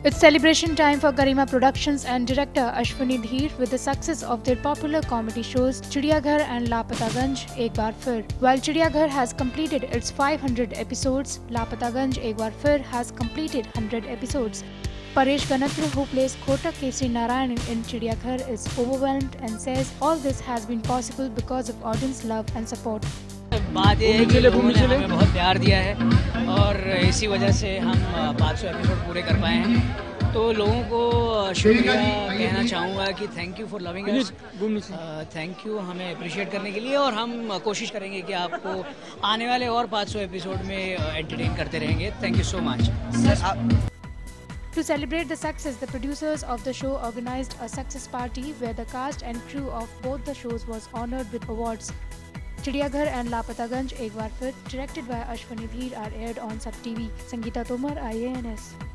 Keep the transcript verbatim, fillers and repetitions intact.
It's celebration time for Garima Productions and director Ashwni Dhir with the success of their popular comedy shows Chidiya Ghar and Lapataganj Ek Baar Phir. While Chidiya Ghar has completed its five hundred episodes, Lapataganj Ek Baar Phir has completed one hundred episodes. Paresh Ganatra, who plays Kota Kesri Narayan in Chidiya Ghar, is overwhelmed and says all this has been possible because of audience love and support. बात ये है कि लोगों ने हमें बहुत प्यार दिया है और इसी वजह से हम पाँच सौ एपिसोड पूरे कर पाए हैं। तो लोगों को शुक्रिया कहना चाहूँगा कि thank you for loving us, thank you हमें अप्रिशिएट करने के लिए, और हम कोशिश करेंगे कि आपको आने वाले और पाँच सौ एपिसोड में एंटरटेन करते रहेंगे। Thank you so much sir. To celebrate the success, the producers of the show organized a success party where the cast and crew of both the shows was honored with awards. Chidiya Ghar and Lapataganj Ek Baar Phir, directed by Ashwni Dhir, are aired on Sub T V. Sangeeta Tomar, I A N S.